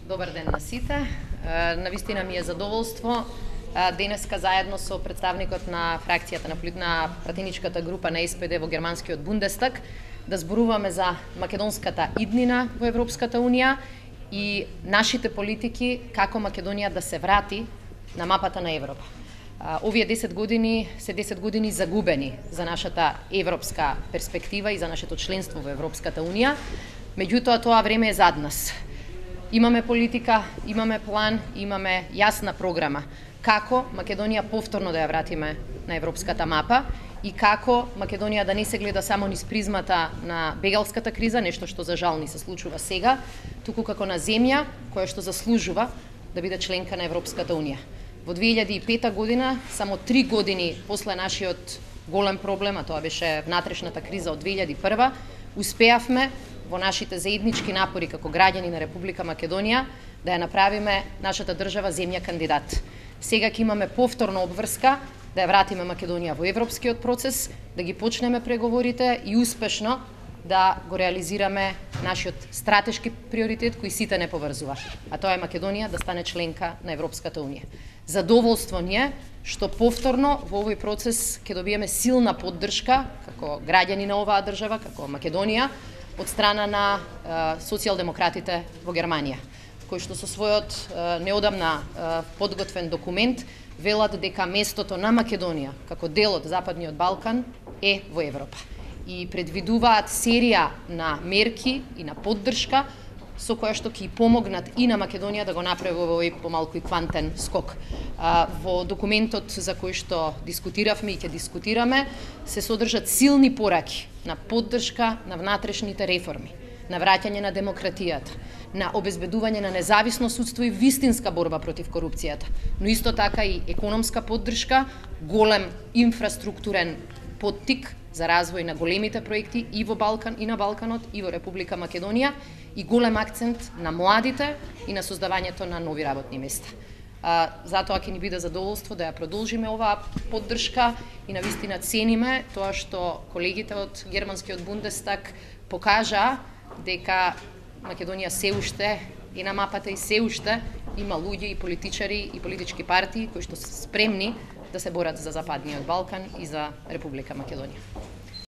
Добар ден на сите. Навистина ми е задоволство денеска заедно со представникот на фракцијата на пратеничката група на СПД во германскиот Бундестаг да зборуваме за македонската иднина во Европската Унија и нашите политики како Македонија да се врати на мапата на Европа. Овие 10 години се 10 години загубени за нашата европска перспектива и за нашето членство во Европската Унија. Меѓутоа, тоа време е зад нас. Имаме политика, имаме план, имаме јасна програма како Македонија повторно да ја вратиме на европската мапа и како Македонија да не се гледа само низ призмата на бегалската криза, нешто што за жал ни се случува сега, туку како на земја која што заслужува да биде членка на Европската Унија. Во 2005 година, само 3 години после нашиот голем проблем, а тоа беше внатрешната криза од 2001, успеавме во нашите заеднички напори како граѓани на Република Македонија да ја направиме нашата држава земја кандидат. Сега ќе имаме повторна обврска да ја вратиме Македонија во европскиот процес, да ги почнеме преговорите и успешно да го реализираме нашиот стратешки приоритет кој сите не поврзува, а тоа е Македонија да стане членка на Европската Унија. Задоволство ни е што повторно во овој процес ќе добиеме силна поддршка како граѓани на оваа држава, како Македонија, од страна на социјалдемократите во Германија, кои што со својот неодамна подготвен документ велат дека местото на Македонија како дел од Западниот Балкан е во Европа и предвидуваат серија на мерки и на поддршка со која што ќе помогнат и на Македонија да го направи овој помалку и квантен скок. Во документот за кој што дискутиравме и ќе дискутираме се содржат силни пораки на поддршка на внатрешните реформи, на враќање на демократијата, на обезбедување на независно судство и вистинска борба против корупцијата, но исто така и економска поддршка, голем инфраструктурен поттик за развој на големите проекти и во Балкан и на Балканот и во Република Македонија и голем акцент на младите и на создавањето на нови работни места. Затоа ќе ни биде задоволство да ја продолжиме оваа поддршка и навистина цениме тоа што колегите од германскиот Бундестаг покажаа дека Македонија се уште е на мапата и се уште има луѓе и политичари и политички партии кои што се спремни да се борат за Западниот Балкан и за Република Македонија.